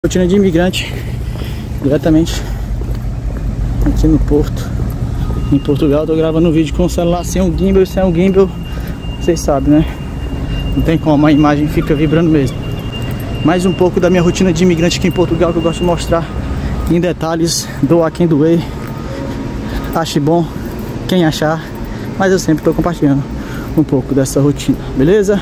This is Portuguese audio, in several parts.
Rotina de imigrante diretamente aqui no Porto, em Portugal. Tô gravando um vídeo com o celular sem um gimbal. Sem um gimbal, vocês sabem, né? Não tem como, a imagem fica vibrando mesmo. Mais um pouco da minha rotina de imigrante aqui em Portugal, que eu gosto de mostrar em detalhes. Doa quem doer, ache bom quem achar, mas eu sempre tô compartilhando um pouco dessa rotina, beleza?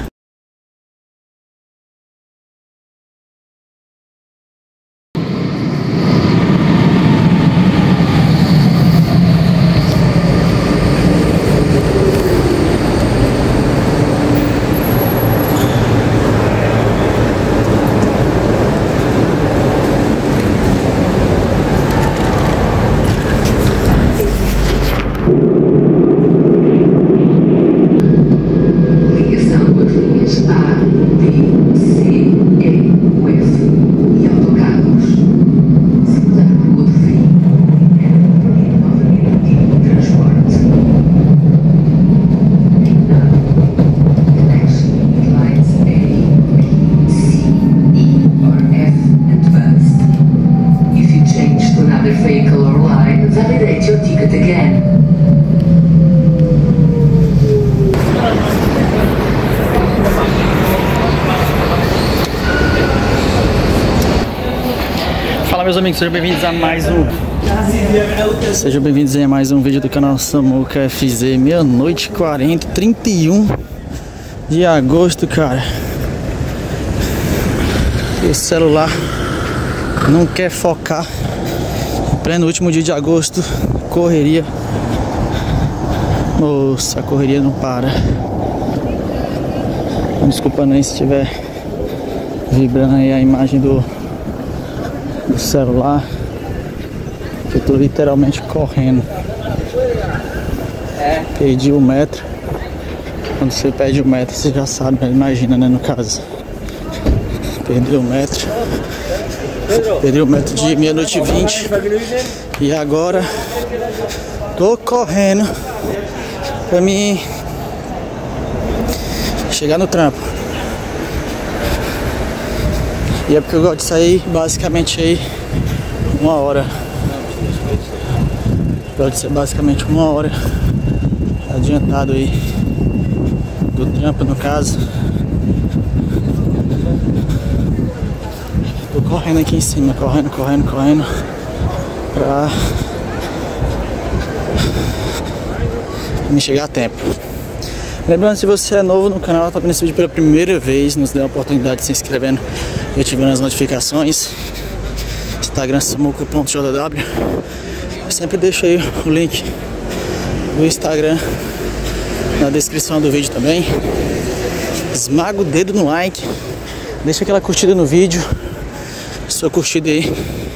Fala, meus amigos, sejam bem-vindos a mais um vídeo do canal Samuca FZ. Meia-noite 40, 31 de agosto, cara. E o celular não quer focar. Pleno último dia de agosto, correria. Nossa, a correria não para. Desculpa nem se estiver vibrando aí a imagem do celular, que eu tô literalmente correndo. Perdi o metro. Quando você perde o metro, você já sabe, imagina, né, no caso. Perdi o metro. Perdi o metro de meia-noite 20. E agora tô correndo pra mim chegar no trampo. E é porque eu gosto de sair basicamente aí 1 hora. Gosto de ser basicamente 1 hora adiantado aí do trampo, no caso. Tô correndo aqui em cima, correndo pra me chegar a tempo. Lembrando, se você é novo no canal, tá vendo esse vídeo pela primeira vez, nos dê a oportunidade de se inscrevendo e ativando as notificações. Instagram samuca.jw. Eu sempre deixo aí o link do Instagram na descrição do vídeo também. Esmaga o dedo no like, deixa aquela curtida no vídeo. Sua curtida aí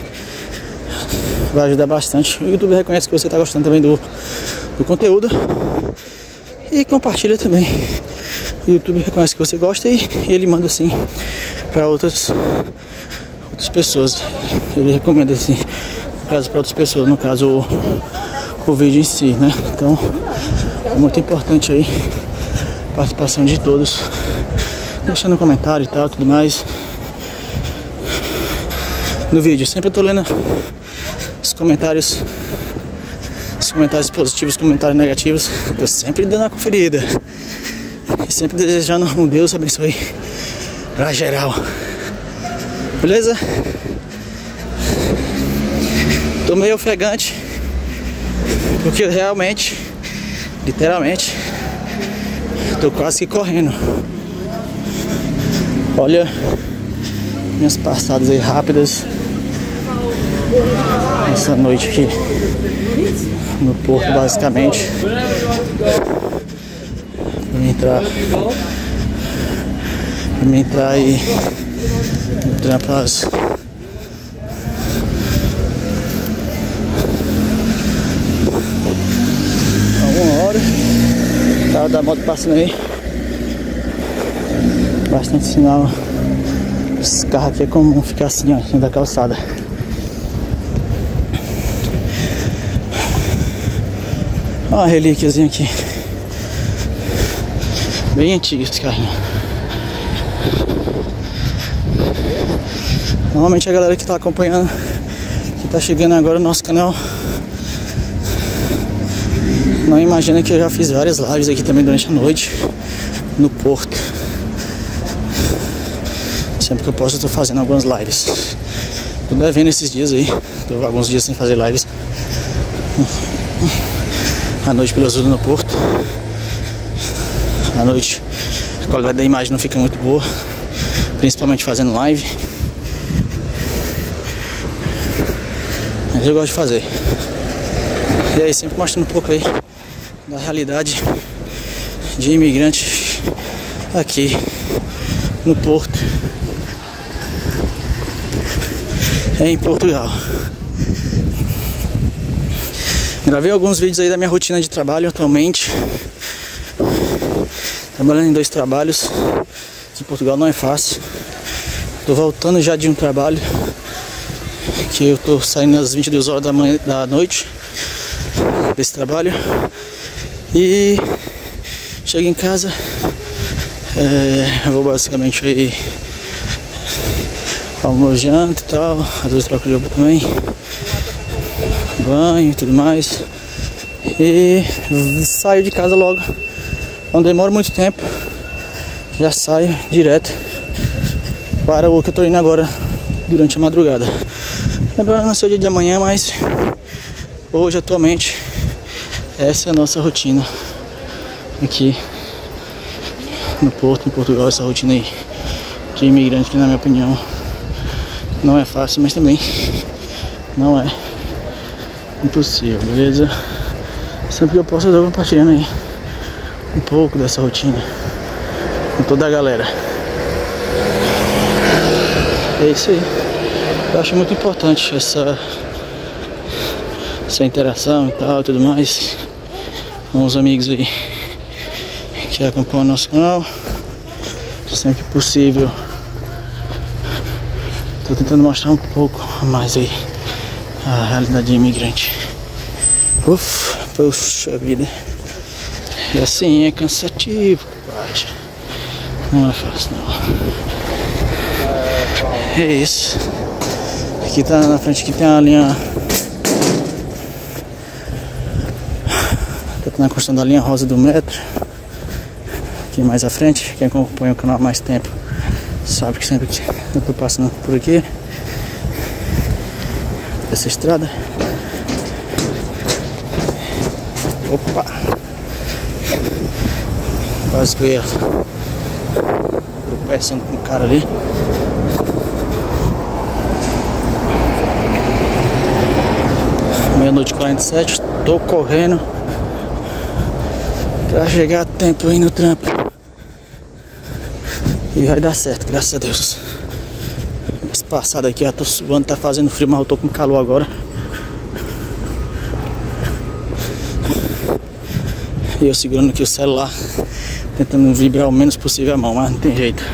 vai ajudar bastante. O YouTube reconhece que você tá gostando também do conteúdo. E compartilha também. O YouTube reconhece que você gosta e ele manda assim para outras pessoas. Ele recomenda assim, no caso, para outras pessoas, no caso o vídeo em si, né? Então é muito importante aí a participação de todos, deixando um comentário e tal, tudo mais no vídeo. Sempre eu tô lendo os comentários positivos, comentários negativos. Eu sempre dando uma conferida e sempre desejando um Deus abençoe pra geral, beleza? Tô meio ofegante porque realmente, literalmente, tô quase que correndo. Olha minhas passadas aí rápidas essa noite aqui no Porto, basicamente. Pra me entrar aí no trampo às 1 hora. Carro da moto passando aí, bastante sinal. Esse carro aqui é comum ficar assim, ó, dentro da calçada. Olha uma relíquiazinha aqui, bem antiga esse carrinho. Normalmente a galera que tá acompanhando, que tá chegando agora no nosso canal, não imagina que eu já fiz várias lives aqui também durante a noite no Porto. Sempre que eu posso eu tô fazendo algumas lives. Tô devendo esses dias aí, tô alguns dias sem fazer lives à noite pelo Azul no Porto. À noite a qualidade da imagem não fica muito boa, principalmente fazendo live. Mas eu gosto de fazer. E aí, sempre mostrando um pouco aí da realidade de imigrante aqui no Porto, em Portugal. Gravei alguns vídeos aí da minha rotina de trabalho atualmente. Trabalhando em 2 trabalhos. Em Portugal não é fácil. Tô voltando já de um trabalho que eu tô saindo às 22 horas da noite desse trabalho. E chego em casa, eu vou basicamente aí almoço, janta e tal, às vezes troco de roupa também, banho e tudo mais, e saio de casa logo. Não demoro muito tempo, já saio direto para o que eu tô indo agora durante a madrugada. Agora não sei o dia de amanhã, mas hoje atualmente essa é a nossa rotina aqui no Porto, em Portugal. Essa rotina aí de imigrante que, na minha opinião, não é fácil, mas também não é impossível, beleza? Sempre que eu posso eu tô compartilhando aí um pouco dessa rotina com toda a galera. É isso aí. Eu acho muito importante essa interação e tal e tudo mais com os amigos aí que acompanham o nosso canal. Sempre possível tô tentando mostrar um pouco mais aí a realidade de imigrante. Poxa vida. E assim é cansativo, rapaz. Não é fácil não. É isso. Aqui tá na frente, aqui tem a linha, na construção da linha rosa do metro. Aqui mais à frente, quem acompanha o canal há mais tempo sabe que sempre que eu tô passando por aqui, essa estrada. Opa! Quase que eu ia tropeçando com o cara ali. Meia-noite 47, tô correndo pra chegar a tempo aí no trampo. E vai dar certo, graças a Deus. Esse passado aqui, eu tô suando, tá fazendo frio, mas eu tô com calor agora. E eu segurando aqui o celular, tentando vibrar o menos possível a mão, mas não tem jeito.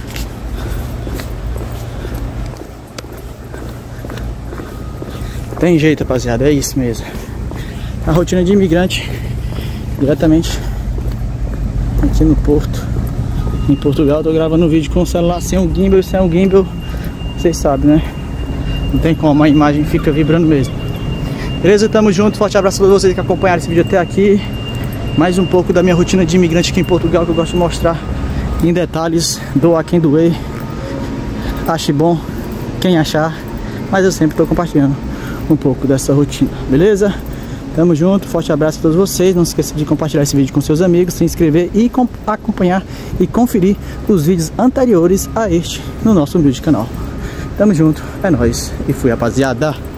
Tem jeito, rapaziada, é isso mesmo. A rotina de imigrante diretamente aqui no Porto, em Portugal. Eu tô gravando um vídeo com o celular sem um gimbal, e sem um gimbal, vocês sabem, né? Não tem como, a imagem fica vibrando mesmo. Beleza? Tamo junto, forte abraço pra vocês que acompanharam esse vídeo até aqui. Mais um pouco da minha rotina de imigrante aqui em Portugal, que eu gosto de mostrar em detalhes, doa quem doer. Ache bom quem achar, mas eu sempre tô compartilhando um pouco dessa rotina, beleza? Tamo junto, forte abraço a todos vocês. Não se esqueça de compartilhar esse vídeo com seus amigos, se inscrever e acompanhar e conferir os vídeos anteriores a este no nosso humilde canal. Tamo junto, é nóis e fui, rapaziada.